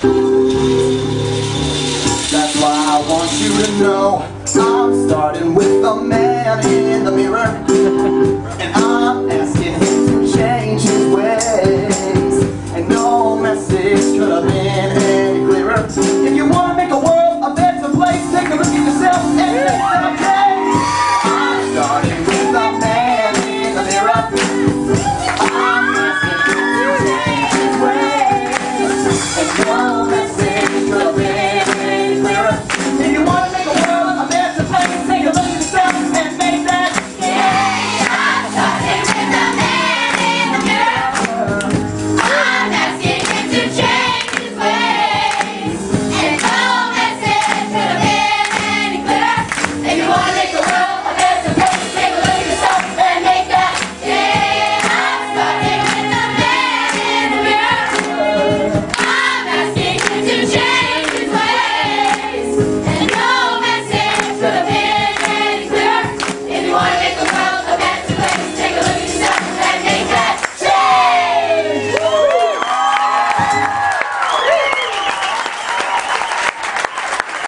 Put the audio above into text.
That's why I want you to know I'm starting with the man in the mirror, and I'm asking him to change his ways. And no message could have been